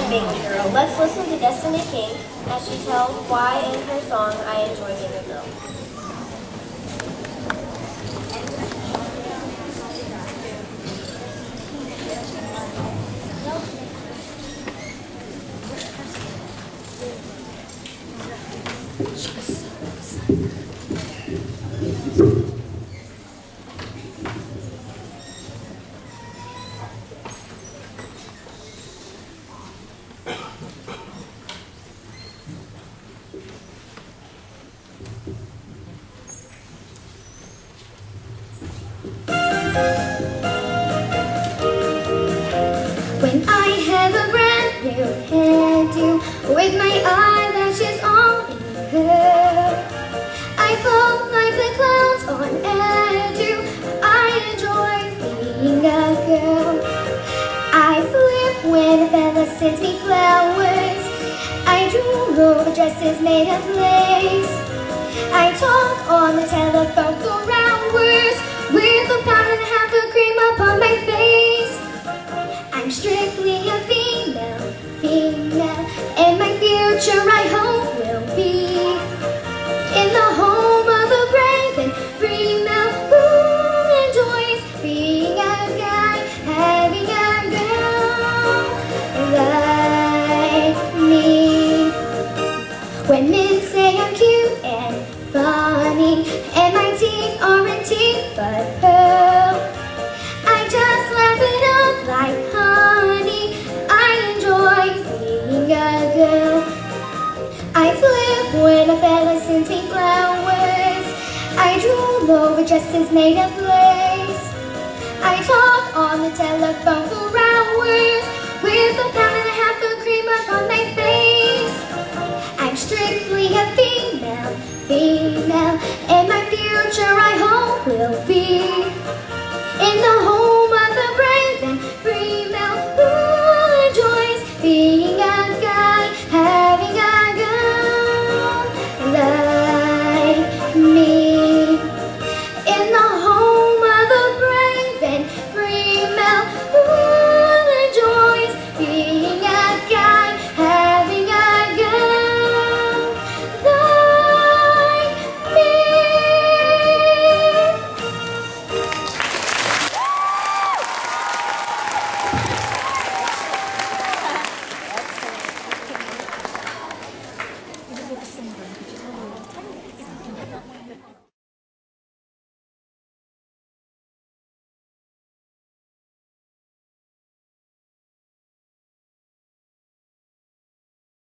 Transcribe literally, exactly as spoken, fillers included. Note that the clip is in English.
being a girl. Let's listen to Destiny King as she tells why in her song, I Enjoy Being a Girl. When I have a brand new hairdo with my eyelashes all in curl, I fall like the clouds on airdo. I enjoy being a girl. I flip when a fella sends me flowers. I drool over dresses made of lace. I talk on the telephone for hours with a pound and a half of cream upon my face. I'm strictly a female, female, and my future I hope will be in the home of a brave and free male who enjoys being a guy, having a girl like me. When men say I'm cute and funny, and my teeth aren't teeth but pearl, I just laugh it up like honey. I enjoy being a girl. I flip when a fella sends me flowers. I drool over dresses made of lace. I talk on the telephone for